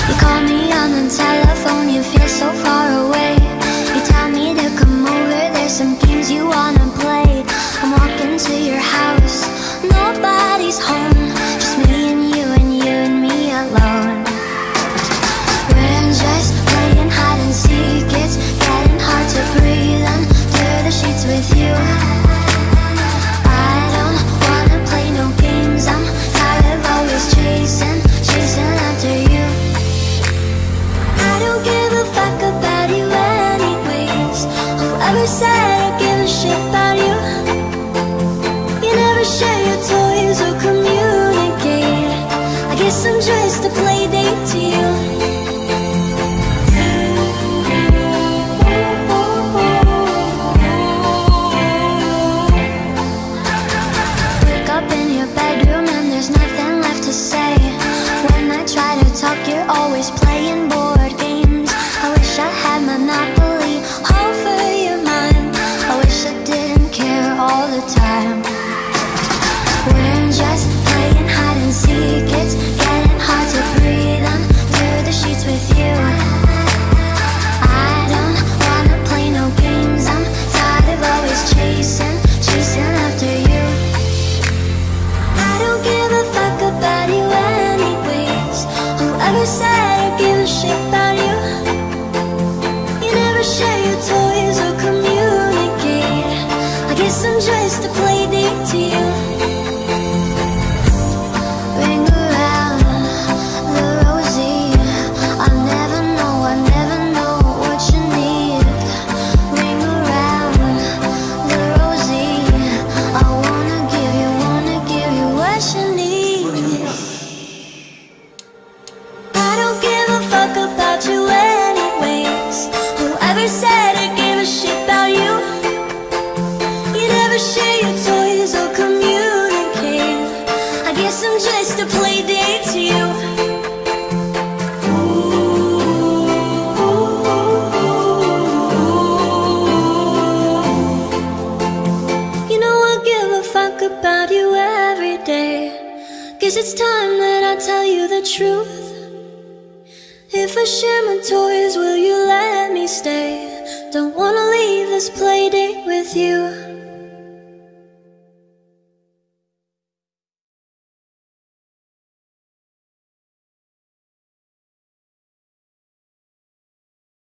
You call me on the telephone, you feel so far away. You tell me to come over, there's some games you wanna play. I'm walking to your house, nobody's home, just me and you and you and me alone. We're just playing hide and seek, it's getting hard to breathe under the sheets with you. I don't wanna play no games, I'm tired of always chasing after you. I don't give a fuck about you anyways. Whoever said I give a shit about you? You never share your toys or communicate. I guess I'm just a play date to you. Wake up in your bedroom and there's nothing left to say. When I try to talk, you're always playing board games. I wish I had Monopoly over your mind. I wish I didn't care all the time. We're just playing hide and seek, it's getting hard to breathe under the sheets with you. I don't wanna play no games, I'm tired of always chasing after you. I don't give a fuck about you anyways. Whoever said I give a shit about you? You never share your toys or communicate. I guess I'm just a play date to you. Ring around the rosy, I never know what you need. Ring around the rosy, I wanna give you what you need. I don't give a fuck about you anyways. Whoever said I give a shit about you? You never share your toys or communicate. I guess I'm just a play date to you. You know I give a fuck about you every day. Guess it's time that I tell you the truth. If I share my toys, will you let me stay? Don't wanna leave this play date with you.